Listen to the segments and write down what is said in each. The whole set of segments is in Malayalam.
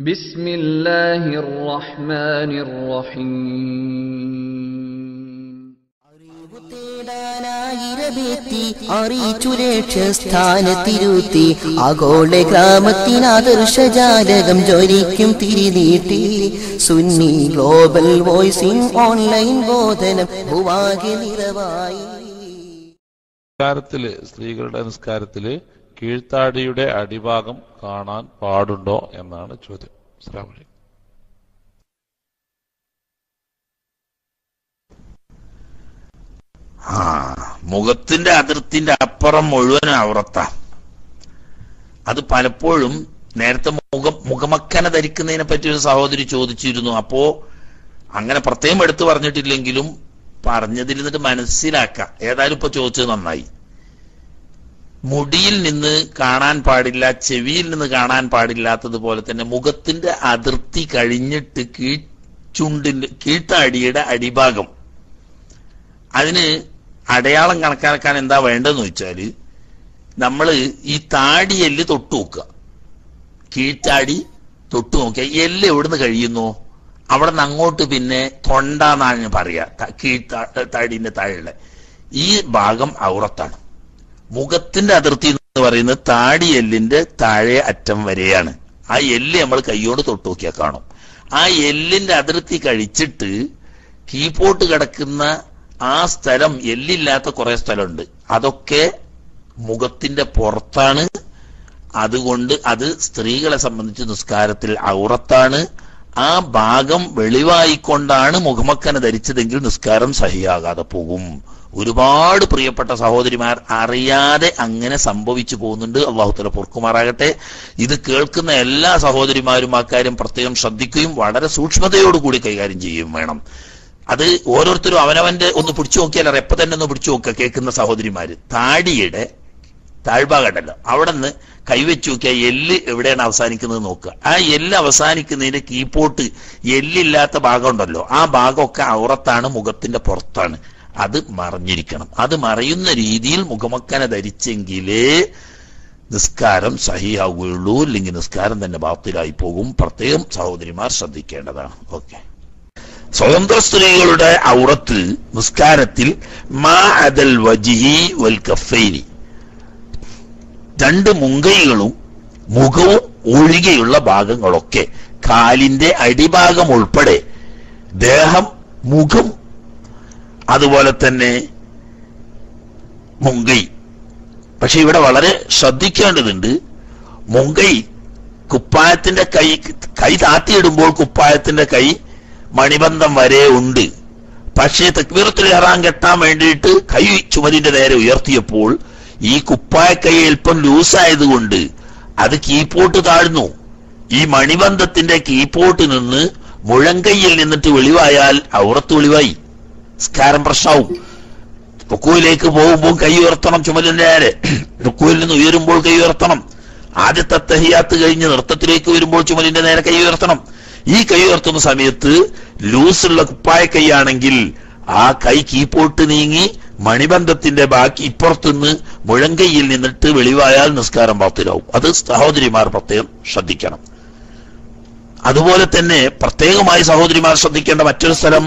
ബിസ്മില്ലാഹിർ റഹ്മാനിർ റഹീം. അറിയിച്ചു ലക്ഷ്യസ്ഥാനത്തിരുത്തി ആഗോള ഗ്രാമത്തിനാദർശജാലകം ജ്വലിക്കും തിരിനീട്ടി സുന്നി ഗ്ലോബൽ വോയിസിംഗ് ഓൺലൈൻ ബോധനം ഭൂവാകെ നിറവായി. സ്ത്രീകളുടെ നിസ്കാരത്തില് കീഴ്ത്താടിയുടെ അടിഭാഗം കാണാൻ പാടുണ്ടോ എന്നാണ് ചോദ്യം. അസ്സലാമു അലൈക്കും. മുഖത്തിന്റെ അതിർത്തിന്റെ അപ്പുറം മുഴുവൻ ഔറത്താ. അത് പലപ്പോഴും നേരത്തെ മുഖമക്കന ധരിക്കുന്നതിനെ പറ്റി ഒരു സഹോദരി ചോദിച്ചിരുന്നു. അപ്പോ അങ്ങനെ പ്രത്യേകം എടുത്തു പറഞ്ഞിട്ടില്ലെങ്കിലും പറഞ്ഞതിൽ നിന്നിട്ട് മനസ്സിലാക്കാം. ഏതായാലും ഇപ്പൊ ചോദിച്ചത് നന്നായി. മുടിയിൽ നിന്ന് കാണാൻ പാടില്ല, ചെവിയിൽ നിന്ന് കാണാൻ പാടില്ലാത്തതുപോലെ തന്നെ മുഖത്തിന്റെ അതിർത്തി കഴിഞ്ഞിട്ട് കീഴ്ത്താടിയുടെ അടിഭാഗം, അതിന് അടയാളം കണക്കാക്കാൻ എന്താ വേണ്ടതെന്ന് വെച്ചാല് നമ്മള് ഈ താടിയെല്ല് തൊട്ടു നോക്കുക. കീഴ്ത്താടി തൊട്ടു നോക്കിയ എല്ല് എവിടുന്ന് കഴിയുന്നു അവിടെ നിന്ന് അങ്ങോട്ട് പിന്നെ തൊണ്ടാന്നാണ് പറയാ. കീഴ്ത്താടിന്റെ താഴെയുള്ള ഈ ഭാഗം ഔറത്താണ്. മുഖത്തിന്റെ അതിർത്തി എന്ന് പറയുന്നത് താടിയെല്ലിന്റെ താഴെ അറ്റം വരെയാണ്. ആ എല്ല് നമ്മൾ കൈയോട് തൊട്ടു നോക്കിയാൽ കാണും. ആ എല്ലിന്റെ അതിർത്തി കഴിച്ചിട്ട് കീപ്പോട്ട് കിടക്കുന്ന ആ സ്ഥലം, എല്ലില്ലാത്ത കുറെ സ്ഥലമുണ്ട്, അതൊക്കെ മുഖത്തിന്റെ പുറത്താണ്. അതുകൊണ്ട് അത് സ്ത്രീകളെ സംബന്ധിച്ച് നിസ്കാരത്തിൽ ഔറത്താണ്. ആ ഭാഗം വെളിവായിക്കൊണ്ടാണ് മുഖമക്കന ധരിച്ചതെങ്കിൽ നിസ്കാരം സഹിയാകാതെ പോകും. ഒരുപാട് പ്രിയപ്പെട്ട സഹോദരിമാർ അറിയാതെ അങ്ങനെ സംഭവിച്ചു പോകുന്നുണ്ട്. അള്ളാഹു തആല പൊറുക്കുമാറാകട്ടെ. ഇത് കേൾക്കുന്ന എല്ലാ സഹോദരിമാരും ആ കാര്യം പ്രത്യേകം ശ്രദ്ധിക്കുകയും വളരെ സൂക്ഷ്മതയോടുകൂടി കൈകാര്യം ചെയ്യുകയും വേണം. അത് ഓരോരുത്തരും അവനവന്റെ ഒന്ന് പിടിച്ചു നോക്കിയാൽ എപ്പോ തന്നെ ഒന്ന് പിടിച്ചു നോക്കുക. കേൾക്കുന്ന സഹോദരിമാര് താടിയുടെ താഴ്ഭാഗമുണ്ടല്ലോ, അവിടെ നിന്ന് കൈവച്ചു നോക്കിയാൽ എല്ല് എവിടെയാണ് അവസാനിക്കുന്നത് നോക്കുക. ആ എല്ല് അവസാനിക്കുന്നതിന്റെ കീപ്പോട്ട് എല്ലില്ലാത്ത ഭാഗം ഉണ്ടല്ലോ, ആ ഭാഗമൊക്കെ ഔറത്താണ്, മുഖത്തിന്റെ പുറത്താണ്. അത് മറഞ്ഞിരിക്കണം. അത് മറയുന്ന രീതിയിൽ മുഖമക്കന ധരിച്ചെങ്കിലേ നിസ്കാരം സഹിയാവുകയുള്ളൂ. ഇല്ലെങ്കിൽ നിസ്കാരം തന്നെ ബാത്തിലായി പോകും. പ്രത്യേകം സഹോദരിമാർ ശ്രദ്ധിക്കേണ്ടതാണ്. ഓക്കെ. സ്വതന്ത്ര സ്ത്രീകളുടെ ഔറത്ത് നിസ്കാരത്തിൽ മാ അദൽ വജ്ഹി വൽ കഫൈനി, രണ്ട് മുങ്കൈകളും മുഖവും ഒഴികെയുള്ള ഭാഗങ്ങളൊക്കെ, കാലിന്റെ അടിഭാഗം ഉൾപ്പെടെ ദേഹം, മുഖം, അതുപോലെ തന്നെ മുങ്കൈ. പക്ഷെ ഇവിടെ വളരെ ശ്രദ്ധിക്കേണ്ടതുണ്ട്. മുങ്കൈ കുപ്പായത്തിന്റെ കൈ താത്തിയിടുമ്പോൾ കുപ്പായത്തിന്റെ കൈ മണിബന്ധം വരെ ഉണ്ട്. പക്ഷേ തക്ബീറത്തുൽ ഇഹ്റാം കെട്ടാൻ വേണ്ടിയിട്ട് കൈ ചുമലിന്റെ നേരെ ഉയർത്തിയപ്പോൾ ഈ കുപ്പായ കൈ അല്പം ലൂസായതുകൊണ്ട് അത് കീപ്പോട്ട് താഴ്ന്നു. ഈ മണിബന്ധത്തിന്റെ കീപ്പോട്ട് നിന്ന് മുഴങ്കൈയിൽ നിന്നിട്ട് വെളിവായാൽ ഔറത്ത് വെളിവായി, നിസ്കാരം പ്രശ്നവും. റുക്കൂയിലേക്ക് പോകുമ്പോൾ കൈ ഉയർത്തണം ചുമലിന്റെ നേരെ, റുക്കൂയിൽ നിന്ന് ഉയരുമ്പോൾ കൈ ഉയർത്തണം. ആദ്യത്തെ തഹിയാത്ത് കഴിഞ്ഞ് നൃത്തത്തിലേക്ക് വരുമ്പോൾ ചുമലിന്റെ നേരെ കൈ ഉയർത്തണം. ഈ കൈ ഉയർത്തുന്ന സമയത്ത് ലൂസുള്ള കുപ്പായ കൈയാണെങ്കിൽ ആ കൈ കീപ്പോട്ട് നീങ്ങി മണിബന്ധത്തിന്റെ ബാക്കി ഇപ്പുറത്തുനിന്ന് മുഴങ്കൈയിൽ നിന്നിട്ട് വെളിവായാൽ നിസ്കാരം ബാത്തിലാവും. അത് സഹോദരിമാർ പ്രത്യേകം ശ്രദ്ധിക്കണം. അതുപോലെ തന്നെ പ്രത്യേകമായി സഹോദരിമാർ ശ്രദ്ധിക്കേണ്ട മറ്റൊരു സ്ഥലം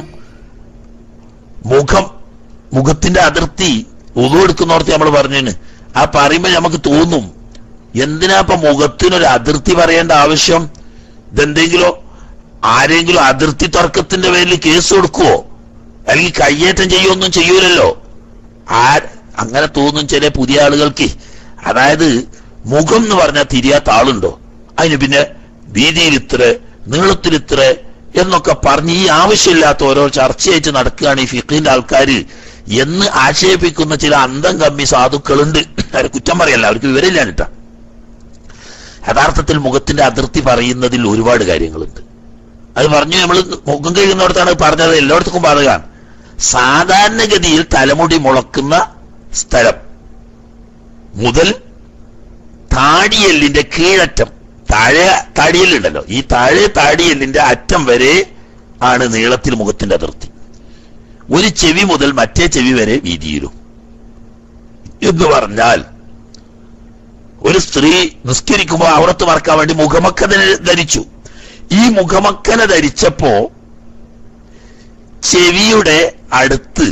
മുഖത്തിന്റെ അതിർത്തി. ഉളു എടുക്കുന്നോർത്ത് നമ്മൾ പറഞ്ഞതിന് ആ പറയുമ്പോ നമുക്ക് തോന്നും, എന്തിനാ ഇപ്പൊ മുഖത്തിനൊരു അതിർത്തി പറയേണ്ട ആവശ്യം? ഇതെന്തെങ്കിലും ആരെങ്കിലും അതിർത്തി തർക്കത്തിന്റെ പേരിൽ കേസ് കൊടുക്കുവോ അല്ലെങ്കിൽ കയ്യേറ്റം ചെയ്യുമൊന്നും ചെയ്യൂലല്ലോ. അങ്ങനെ തോന്നും ചില പുതിയ ആളുകൾക്ക്. അതായത് മുഖം എന്ന് പറഞ്ഞാൽ തിരിയാത്ത ആളുണ്ടോ? അതിന് പിന്നെ വീതിയിൽ ഇത്ര, നീളത്തിൽ ഇത്ര എന്നൊക്കെ പറഞ്ഞ് ഈ ആവശ്യമില്ലാത്ത ഓരോ ചർച്ചയായിട്ട് നടക്കുകയാണ് ഈ ഫിഖിന്റെ ആൾക്കാര് എന്ന് ആക്ഷേപിക്കുന്ന ചില അന്തം കമ്മി സാധുക്കളുണ്ട്. അവരെ കുറ്റം പറയല്ല, അവർക്ക് വിവരമില്ലാഞ്ഞിട്ടാ. യഥാർത്ഥത്തിൽ മുഖത്തിന്റെ അതിർത്തി പറയുന്നതിൽ ഒരുപാട് കാര്യങ്ങളുണ്ട്. അത് പറഞ്ഞു നമ്മൾ മുഖം കഴിയുന്നിടത്താണ് പറഞ്ഞത്, എല്ലായിടത്തും പറയുക. സാധാരണഗതിയിൽ തലമുടി മുളക്കുന്ന സ്ഥലം മുതൽ താടിയെല്ലിന്റെ കീഴറ്റം, താഴെ താടിയെല്ലുണ്ടല്ലോ, ഈ താഴെ താടിയെല്ലിന്റെ അറ്റം വരെ ആണ് നീളത്തിൽ മുഖത്തിന്റെ അതിർത്തി. ഒരു ചെവി മുതൽ മറ്റേ ചെവി വരെ വീതിയിലും എന്ന് പറഞ്ഞാൽ ഒരു സ്ത്രീ നിസ്കരിക്കുമ്പോൾ ഔറത്ത് മറക്കാൻ വേണ്ടി മുഖമൊക്കെ ധരിച്ചു. ഈ മുഖമക്കന ധരിച്ചപ്പോ ചെവിയുടെ അടുത്ത്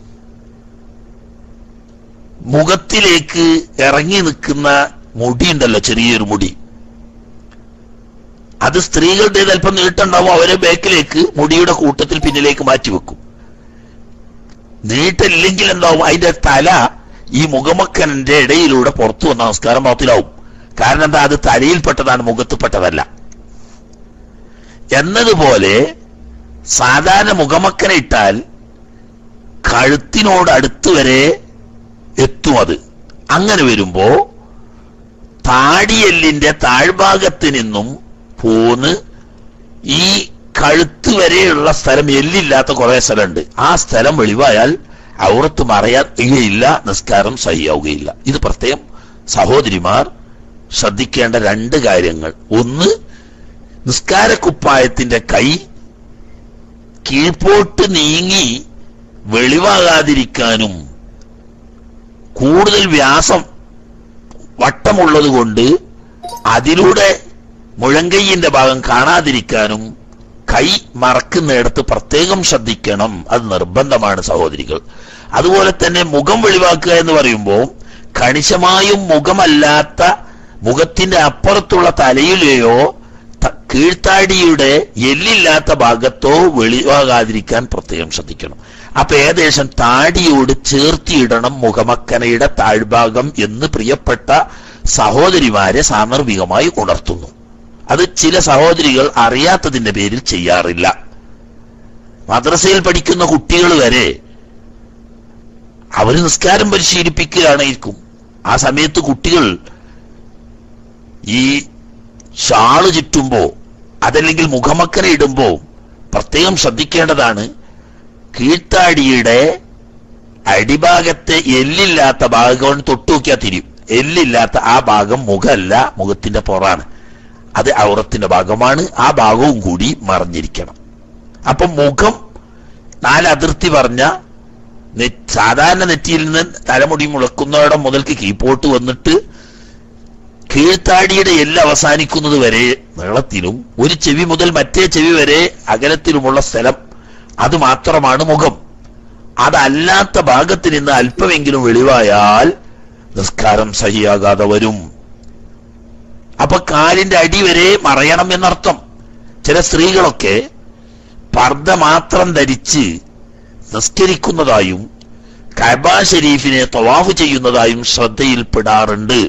മുഖത്തിലേക്ക് ഇറങ്ങി നിൽക്കുന്ന മുടിയുണ്ടല്ലോ, ചെറിയൊരു മുടി, അത് സ്ത്രീകളുടെ അല്പം നീട്ടുണ്ടാവും. അവരെ ബാക്കിലേക്ക് മുടിയുടെ കൂട്ടത്തിൽ പിന്നിലേക്ക് മാറ്റിവെക്കും. നീട്ടില്ലെങ്കിൽ എന്താവും, അതിന്റെ തല ഈ മുഖമക്കനന്റെ ഇടയിലൂടെ പുറത്തു വന്ന നമസ്കാരം ബാത്തിലാവും. കാരണം എന്താ, അത് തലയിൽപ്പെട്ടതാണ്, മുഖത്തുപ്പെട്ടതല്ല. എന്നതുപോലെ സാധാരണ മുഖമക്കന ഇട്ടാൽ കഴുത്തിനോട് അടുത്ത് വരെ എത്തും. അത് അങ്ങനെ വരുമ്പോ താടിയെല്ലിന്റെ താഴ്ഭാഗത്ത് നിന്നും പോന്ന് ഈ കഴുത്ത് വരെയുള്ള സ്ഥലം, എല്ലില്ലാത്ത കുറെ സ്ഥലമുണ്ട്, ആ സ്ഥലം വെളിവായാൽ ഔറത്ത് മറയുകയില്ല, നിസ്കാരം സഹിയാവുകയില്ല. ഇത് പ്രത്യേകം സഹോദരിമാർ ശ്രദ്ധിക്കേണ്ട രണ്ട് കാര്യങ്ങൾ. ഒന്ന്, നിസ്കാരക്കുപ്പായത്തിന്റെ കൈ കീഴ്പോട്ട് നീങ്ങി വെളിവാകാതിരിക്കാനും കൂടുതൽ വ്യാസം വട്ടമുള്ളത് കൊണ്ട് അതിലൂടെ മുഴങ്കൈയിന്റെ ഭാഗം കാണാതിരിക്കാനും കൈ മറക്കുന്നിടത്ത് പ്രത്യേകം ശ്രദ്ധിക്കണം. അത് നിർബന്ധമാണ് സഹോദരികൾ. അതുപോലെ തന്നെ മുഖം വെളിവാക്കുക എന്ന് പറയുമ്പോൾ കണിശമായും മുഖമല്ലാത്ത, മുഖത്തിന്റെ അപ്പുറത്തുള്ള തലയിലെയോ കീഴ്ത്താടിയുടെ എല്ലില്ലാത്ത ഭാഗത്തോ വെളിവാകാതിരിക്കാൻ പ്രത്യേകം ശ്രദ്ധിക്കണം. അപ്പൊ ഏകദേശം താടിയോട് ചേർത്തിയിടണം മുഖമക്കനയുടെ താഴ്ഭാഗം എന്ന് പ്രിയപ്പെട്ട സഹോദരിമാരെ സാന്ദർഭികമായി ഉണർത്തുന്നു. അത് ചില സഹോദരികൾ അറിയാത്തതിന്റെ പേരിൽ ചെയ്യാറില്ല. മദ്രസയിൽ പഠിക്കുന്ന കുട്ടികൾ വരെ അവര് നിസ്കാരം പരിശീലിപ്പിക്കുകയാണെയിരിക്കും. ആ സമയത്ത് കുട്ടികൾ ഈ ഷാള് ചുറ്റുമ്പോ അതല്ലെങ്കിൽ മുഖമക്കന ഇടുമ്പോ പ്രത്യേകം ശ്രദ്ധിക്കേണ്ടതാണ്. കീഴ്ത്താടിയുടെ അടിഭാഗത്തെ എല്ലില്ലാത്ത ഭാഗം തൊട്ടു നോക്കിയാൽ തിരിയും. എല്ലില്ലാത്ത ആ ഭാഗം മുഖമല്ല, മുഖത്തിന്റെ പുറാണ്. അത് ഔറത്തിന്റെ ഭാഗമാണ്. ആ ഭാഗവും കൂടി മറഞ്ഞിരിക്കണം. അപ്പൊ മുഖം 4 അതിർത്തി പറഞ്ഞ സാധാരണ നെറ്റിയിൽ നിന്ന് തലമുടി മുളക്കുന്നവിടം മുതൽക്ക് കീപ്പോട്ട് വന്നിട്ട് കീഴ്ത്താടിയുടെ എല്ല് അവസാനിക്കുന്നത് വരെ നീളത്തിലും ഒരു ചെവി മുതൽ മറ്റേ ചെവി വരെ അകലത്തിലുമുള്ള സ്ഥലം, അത് മാത്രമാണ് മുഖം. അതല്ലാത്ത ഭാഗത്ത് നിന്ന് അല്പമെങ്കിലും വെളിവായാൽ നിസ്കാരം സഹിയാകാതെ വരും. അപ്പൊ കാലിന്റെ അടി വരെ മറയണം എന്നർത്ഥം. ചില സ്ത്രീകളൊക്കെ പർദ്ദ മാത്രം ധരിച്ച് നിസ്കരിക്കുന്നതായും കഅബ ഷരീഫിനെ തവാഫ് ചെയ്യുന്നതായും ശ്രദ്ധയിൽപ്പെടാറുണ്ട്.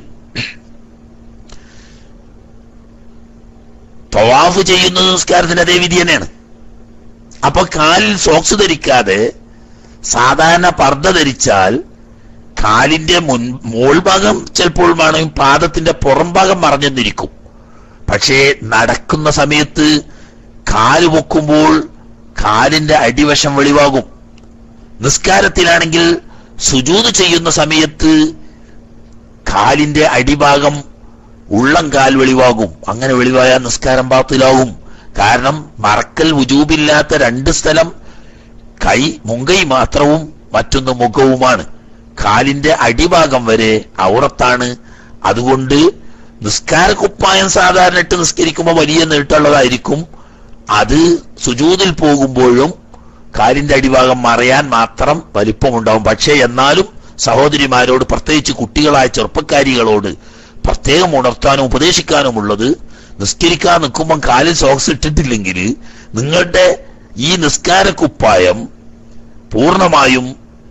തവാഫ് ചെയ്യുന്നത് നിസ്കാരത്തിന്റെ അതേ വിധി തന്നെയാണ്. അപ്പൊ കാലിൽ സോക്സ് ധരിക്കാതെ സാധാരണ പർദ്ദ ധരിച്ചാൽ കാലിന്റെ മോൾഭാഗം ചിലപ്പോൾ വേണമെങ്കിൽ പാദത്തിന്റെ പുറം ഭാഗം മറഞ്ഞെന്നിരിക്കും. പക്ഷേ നടക്കുന്ന സമയത്ത് കാല് പൊക്കുമ്പോൾ കാലിന്റെ അടിവശം വെളിവാകും. നിസ്കാരത്തിലാണെങ്കിൽ സുജൂദ് ചെയ്യുന്ന സമയത്ത് കാലിന്റെ അടിഭാഗം ഉള്ളം കാൽ വെളിവാകും. അങ്ങനെ വെളിവായാൽ നിസ്കാരം ബാത്തിലാവും. കാരണം മറക്കൽ വുജൂബില്ലാത്ത 2 സ്ഥലം കൈ, മുങ്കൈ മാത്രവും മറ്റൊന്ന് മുഖവുമാണ്. കാലിന്റെ അടിഭാഗം വരെ ഔറത്താണ്. അതുകൊണ്ട് നിസ്കാര കുപ്പായം സാധാരണ ഇട്ട് നിസ്കരിക്കുമ്പോൾ വലിയ നീട്ടുള്ളതായിരിക്കും. അത് സുജൂദിൽ പോകുമ്പോഴും കാലിന്റെ അടിഭാഗം മറയാൻ മാത്രം വലിപ്പമുണ്ടാവും. പക്ഷേ എന്നാലും സഹോദരിമാരോട്, പ്രത്യേകിച്ച് കുട്ടികളായ ചെറുപ്പക്കാരികളോട് പ്രത്യേകം ഉണർത്താനും ഉപദേശിക്കാനുമുള്ളത്, നിസ്കരിക്കാൻ നിൽക്കുമ്പോൾ കാലിൽ സോക്സ് ഇട്ടിട്ടില്ലെങ്കിൽ നിങ്ങളുടെ ഈ നിസ്കാര കുപ്പായം പൂർണ്ണമായും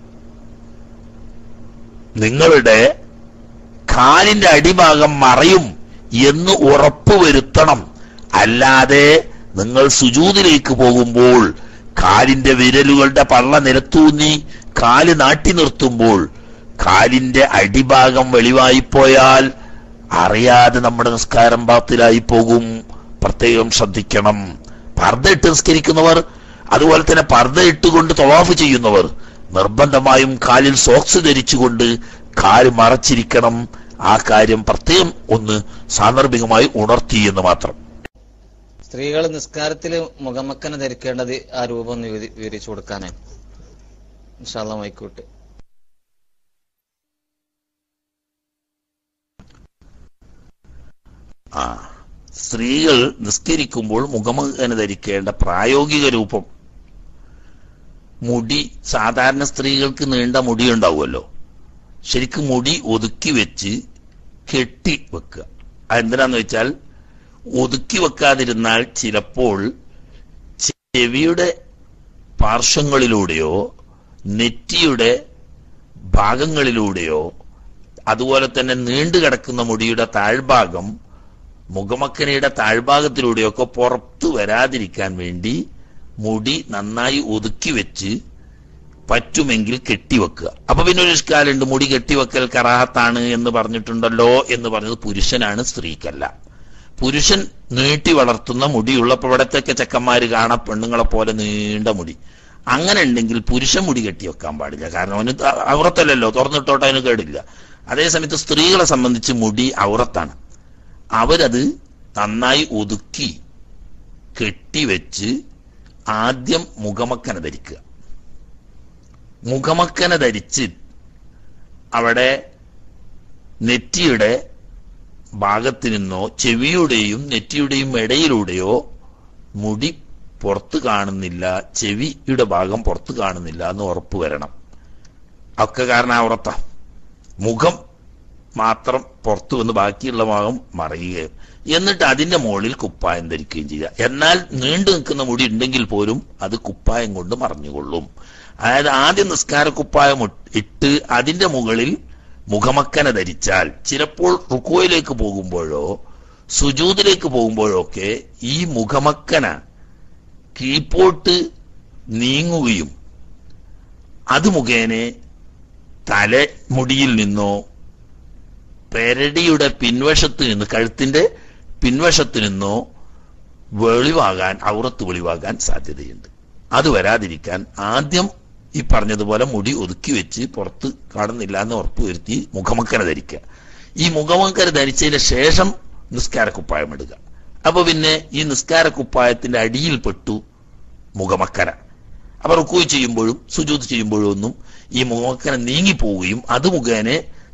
നിങ്ങളുടെ കാലിന്റെ അടിഭാഗം മറയും എന്ന് ഉറപ്പുവരുത്തണം. അല്ലാതെ നിങ്ങൾ സുജൂദിലേക്ക് പോകുമ്പോൾ കാലിന്റെ വിരലുകളുടെ പള്ള നിലത്തൂന്നി കാല് നാട്ടി നിർത്തുമ്പോൾ കാലിന്റെ അടിഭാഗം വെളിവായിപ്പോയാൽ അറിയാതെ നമ്മുടെ നിസ്കാരം ബാത്തിലായി പോകും. പ്രത്യേകം ശ്രദ്ധിക്കണം. പർദ്ദ ഇട്ട് നിസ്കരിക്കുന്നവർ, അതുപോലെ തന്നെ പർദ്ദ ഇട്ടുകൊണ്ട് തവാഫ് ചെയ്യുന്നവർ നിർബന്ധമായും കാലിൽ സോക്സ് ധരിച്ചുകൊണ്ട് കാല് മറച്ചിരിക്കണം. ആ കാര്യം പ്രത്യേകം ഒന്ന് സാന്ദർഭികമായി ഉണർത്തി എന്ന് മാത്രം. സ്ത്രീകൾ നിസ്കാരത്തിൽ മുഖമക്കന ധരിക്കേണ്ടത് ആ രൂപം ഒന്ന് വിവരിച്ചു കൊടുക്കാനാണ്. ഇൻഷാ അല്ലാഹ് മൈക്കൂട്ട്. സ്ത്രീകൾ നിസ്കരിക്കുമ്പോൾ മുഖമക്കന ധരിക്കേണ്ട പ്രായോഗിക രൂപം, മുടി സാധാരണ സ്ത്രീകൾക്ക് നീണ്ട മുടി ഉണ്ടാവുമല്ലോ, ശരിക്കും മുടി ഒതുക്കി വെച്ച് കെട്ടി വെക്കുക. അതെന്തിനാന്ന് വെച്ചാൽ ഒതുക്കി വെക്കാതിരുന്നാൽ ചിലപ്പോൾ ചെവിയുടെ പാർശ്വങ്ങളിലൂടെയോ നെറ്റിയുടെ ഭാഗങ്ങളിലൂടെയോ അതുപോലെ തന്നെ നീണ്ടു കിടക്കുന്ന മുടിയുടെ താഴ്ഭാഗം മുഖമക്കനയുടെ താഴ്ഭാഗത്തിലൂടെയൊക്കെ പുറത്തു വരാതിരിക്കാൻ വേണ്ടി മുടി നന്നായി ഒതുക്കി വെച്ച് പറ്റുമെങ്കിൽ കെട്ടിവെക്കുക. അപ്പൊ പിന്നെ ഒരു ഇഷ്കാലുണ്ട്, മുടി കെട്ടിവെക്കൽ കറാഹത്താണ് എന്ന് പറഞ്ഞിട്ടുണ്ടല്ലോ എന്ന് പറഞ്ഞത് പുരുഷനാണ്, സ്ത്രീക്കല്ല. പുരുഷൻ നീട്ടി വളർത്തുന്ന മുടിയുള്ളപ്പോൾ ഇവിടത്തെയൊക്കെ ചെക്കന്മാര് കാണാം പെണ്ണുങ്ങളെ പോലെ നീണ്ട മുടി. അങ്ങനെ ഉണ്ടെങ്കിൽ പുരുഷൻ മുടി കെട്ടിവെക്കാൻ പാടില്ല, കാരണം അവന് ഔറത്തല്ലല്ലോ, തുറന്നിട്ടോട്ട് അതിന് കേടില്ല. അതേസമയത്ത് സ്ത്രീകളെ സംബന്ധിച്ച് മുടി ഔറത്താണ്. അവരത് നന്നായി ഒതുക്കി കെട്ടിവെച്ച് ആദ്യം മുഖമക്കന ധരിക്കുക. മുഖമക്കന ധരിച്ച് അവിടെ നെറ്റിയുടെ ഭാഗത്ത് നിന്നോ ചെവിയുടെയും നെറ്റിയുടെയും ഇടയിലൂടെയോ മുടി പുറത്ത് കാണുന്നില്ല, ചെവിയുടെ ഭാഗം പുറത്ത് കാണുന്നില്ല എന്ന് ഉറപ്പ് വരണം. ഒക്കെ കാരണം ഔറത്താ. മുഖം മാത്രം പുറത്തു വന്ന് ബാക്കിയുള്ള ഭാഗം മറയുകയും എന്നിട്ട് അതിന്റെ മുകളിൽ കുപ്പായം ധരിക്കുകയും ചെയ്യുക. എന്നാൽ നീണ്ടു നിൽക്കുന്ന മുടി ഉണ്ടെങ്കിൽ പോലും അത് കുപ്പായം കൊണ്ട് മറഞ്ഞുകൊള്ളും. അതായത് ആദ്യം നിസ്കാര കുപ്പായം ഇട്ട് അതിന്റെ മുകളിൽ മുഖമക്കന ധരിച്ചാൽ ചിലപ്പോൾ റുക്കോയിലേക്ക് പോകുമ്പോഴോ സുജൂദിലേക്ക് പോകുമ്പോഴോ ഒക്കെ ഈ മുഖമക്കന കീഴ്പോട്ട് നീങ്ങുകയും അത് മുഖേന തലമുടിയിൽ നിന്നോ പെരടിയുടെ പിൻവശത്ത് നിന്ന് കഴുത്തിന്റെ പിൻവശത്ത് നിന്നോ വെളിവാകാൻ ഔറത്ത് വെളിവാകാൻ സാധ്യതയുണ്ട്. അത് വരാതിരിക്കാൻ ആദ്യം ഈ പറഞ്ഞതുപോലെ മുടി ഒതുക്കി വെച്ച് പുറത്ത് കാണുന്നില്ല എന്ന് ഉറപ്പുവരുത്തി മുഖമക്കന ധരിക്കുക. ഈ മുഖമക്കന ധരിച്ചതിന് ശേഷം നിസ്കാരക്കുപ്പായം ഇടുക. അപ്പൊ പിന്നെ ഈ നിസ്കാരക്കുപ്പായത്തിന്റെ അടിയിൽപ്പെട്ടു മുഖമക്കന. അപ്പൊ റുക്കൂ ചെയ്യുമ്പോഴും സുജൂദ് ചെയ്യുമ്പോഴും ഒന്നും ഈ മുഖമക്കന നീങ്ങിപ്പോവുകയും അത് മുഖേന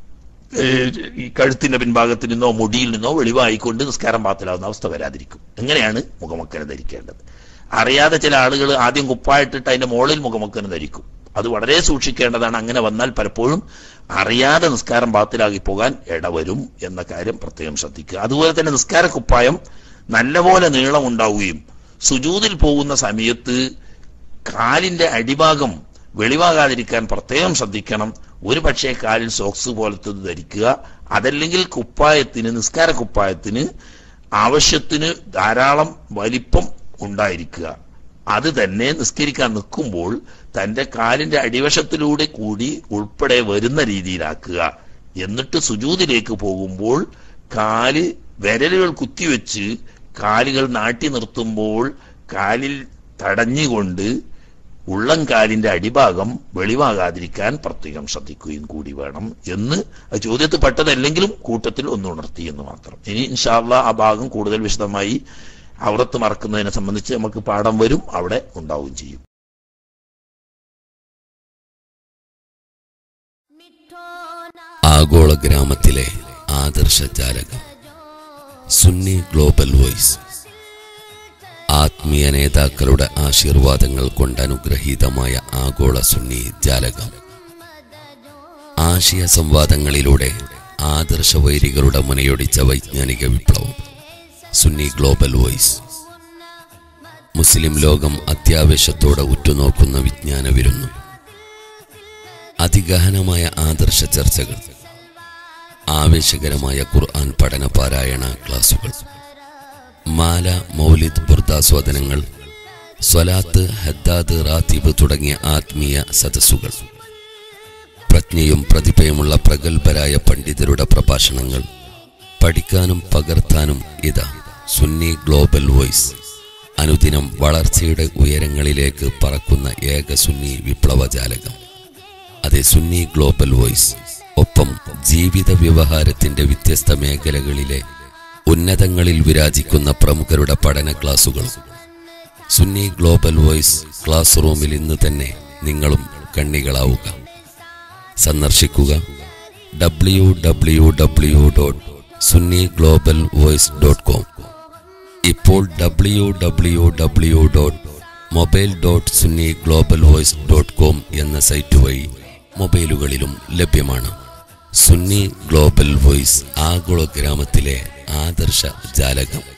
ഈ കഴുത്തിന്റെ പിൻഭാഗത്തിൽ നിന്നോ മുടിയിൽ നിന്നോ വെളിവായിക്കൊണ്ട് നിസ്കാരം പാത്തിലാവുന്ന അവസ്ഥ വരാതിരിക്കും. എങ്ങനെയാണ് മുഖമക്കന ധരിക്കേണ്ടത്? അറിയാതെ ചില ആളുകൾ ആദ്യം കുപ്പായിട്ടിട്ട് അതിന്റെ മുകളിൽ മുഖമക്കന ധരിക്കും. അത് വളരെ സൂക്ഷിക്കേണ്ടതാണ്. അങ്ങനെ വന്നാൽ പലപ്പോഴും അറിയാതെ നിസ്കാരം പാത്തിലാകി പോകാൻ ഇടവരും എന്ന കാര്യം പ്രത്യേകം ശ്രദ്ധിക്കുക. അതുപോലെ തന്നെ നിസ്കാര കുപ്പായം നല്ലപോലെ നീളം ഉണ്ടാവുകയും സുജൂദിൽ പോകുന്ന സമയത്ത് കാലിന്റെ അടിഭാഗം വെളിവാകാതിരിക്കാൻ പ്രത്യേകം ശ്രദ്ധിക്കണം. ഒരു പക്ഷേ കാലിൽ സോക്സ് പോലത്തെ ധരിക്കുക. അതല്ലെങ്കിൽ കുപ്പായത്തിന് നിസ്കാര കുപ്പായത്തിന് ആവശ്യത്തിന് ധാരാളം വലിപ്പം ഉണ്ടായിരിക്കുക. അത് തന്നെ നിസ്കരിക്കാൻ നിൽക്കുമ്പോൾ തന്റെ കാലിന്റെ അടിവശത്തിലൂടെ കൂടി ഉൾപ്പെടെ വരുന്ന രീതിയിലാക്കുക. എന്നിട്ട് സുജൂദിലേക്ക് പോകുമ്പോൾ കാല് വിരലുകൾ കുത്തിവെച്ച് കാലുകൾ നാട്ടി നിർത്തുമ്പോൾ കാലിൽ തടഞ്ഞുകൊണ്ട് ഉള്ളംകാലിന്റെ അടിഭാഗം വെളിവാകാതിരിക്കാൻ പ്രത്യേകം ശ്രദ്ധിക്കുകയും കൂടി വേണം എന്ന് ചോദ്യത്തിൽ പെട്ടതല്ലെങ്കിലും കൂട്ടത്തിൽ ഒന്നുണർത്തി എന്ന് മാത്രം. ഇനി ഇൻഷാ അല്ലാഹ് ആ ഭാഗം കൂടുതൽ വിശദമായി ഔറത്ത് മറക്കുന്നതിനെ സംബന്ധിച്ച് നമുക്ക് പാഠം വരും, അവിടെ ഉണ്ടാവുകയും ചെയ്യും. ആഗോള ഗ്രാമത്തിലെ ആദർശ ജാലകം സുന്നി ഗ്ലോബൽ വോയിസ്. ആത്മീയ നേതാക്കളുടെ ആശീർവാദങ്ങൾ കൊണ്ട് അനുഗ്രഹീതമായ ആഗോള സുന്നി ജാലകം. ആശയ സംവാദങ്ങളിലൂടെ ആദർശ വൈരികളുടെ മുനയൊടിച്ച വൈജ്ഞാനിക വിപ്ലവം. Sunni global voice. മുസ്ലിം ലോകം അത്യാവേശത്തോടെ ഉറ്റുനോക്കുന്ന വിജ്ഞാന വിരുന്നു. അതിഗഹനമായ ആദർശ ചർച്ചകൾ, ആവേശകരമായ ഖുർആൻ പഠന പാരായണ ക്ലാസുകൾ, മാല, മൗലിദ്, ബുർദാസ്വാദനങ്ങൾ, സ്വലാത്ത്, ഹദ്ദാദ്, റാത്തീബ് തുടങ്ങിയ ആത്മീയ സദസ്സുകൾ, പ്രജ്ഞയും പ്രതിഭയുമുള്ള പ്രഗത്ഭരായ പണ്ഡിതരുടെ പ്രഭാഷണങ്ങൾ പഠിക്കാനും പകർത്താനും ഇതാ സുന്നി ഗ്ലോബൽ വോയിസ്. അനുദിനം വളർച്ചയുടെ ഉയരങ്ങളിലേക്ക് പറക്കുന്ന ഏക സുന്നി വിപ്ലവജാലകം. അതെ, സുന്നി ഗ്ലോബൽ വോയിസ്. ഒപ്പം ജീവിത വ്യവഹാരത്തിന്റെ വ്യത്യസ്ത മേഖലകളിലെ ഉന്നതങ്ങളിൽ വിരാജിക്കുന്ന പ്രമുഖരുടെ പഠന ക്ലാസുകൾ. സുന്നി ഗ്ലോബൽ വോയിസ് ക്ലാസ് റൂമിൽ ഇന്ന് തന്നെ നിങ്ങളും കണ്ണികളാവുക. സന്ദർശിക്കുക www.sunniglobalvoice.com. ഇപ്പോൾ www.mobile.sunniglobalvoice.com എന്ന സൈറ്റ് വഴി മൊബൈലുകളിലും ലഭ്യമാണ്. സുന്നി ഗ്ലോബൽ വോയിസ് ആഗോള ഗ്രാമത്തിലെ ആദർശ ജാലകം.